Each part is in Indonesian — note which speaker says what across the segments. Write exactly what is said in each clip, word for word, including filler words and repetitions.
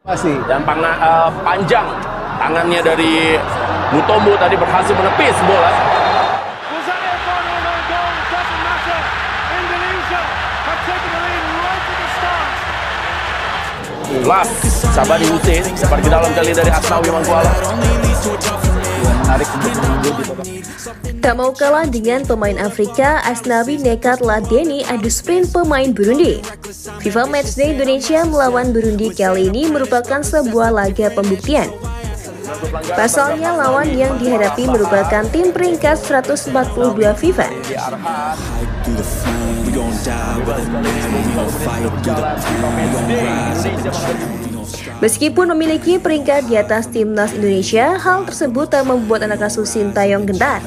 Speaker 1: Dan panga, uh, panjang tangannya dari Mutombo tadi berhasil menepis bola. Las Sabari Hussein seperti dalam kali dari Asnawi Mangkualam.
Speaker 2: Tak mau kalah dengan pemain Afrika, Asnawi nekat ladeni adu sprint pemain Burundi. FIFA Matchday Indonesia melawan Burundi kali ini merupakan sebuah laga pembuktian. Pasalnya lawan yang dihadapi merupakan tim peringkat seratus empat puluh dua FIFA. Meskipun memiliki peringkat di atas timnas Indonesia, hal tersebut tak membuat anak asuh Sintayong gentar.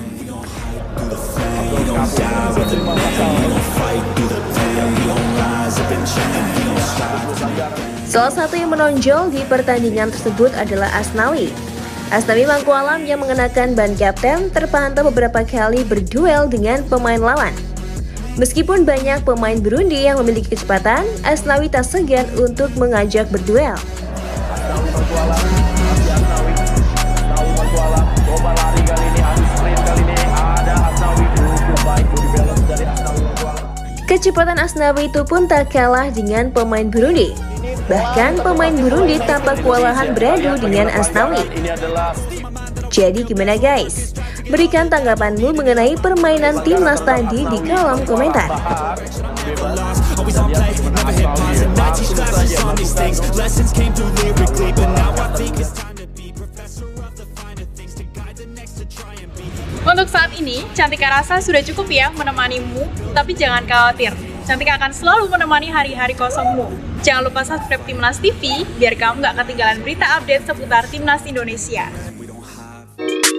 Speaker 2: Salah satu yang menonjol di pertandingan tersebut adalah Asnawi. Asnawi Mangkualam yang mengenakan ban kapten terpantau beberapa kali berduel dengan pemain lawan. Meskipun banyak pemain Burundi yang memiliki kecepatan, Asnawi tak segan untuk mengajak berduel. Kecepatan Asnawi itu pun tak kalah dengan pemain Burundi. Bahkan pemain Burundi tampak kewalahan beradu dengan Asnawi. Jadi gimana guys? Berikan tanggapanmu mengenai permainan timnas tadi di kolom komentar.
Speaker 3: Untuk saat ini, Cantika rasa sudah cukup ya menemanimu, tapi jangan khawatir. Cantika akan selalu menemani hari-hari kosongmu. Jangan lupa subscribe Timnas T V biar kamu gak ketinggalan berita update seputar Timnas Indonesia.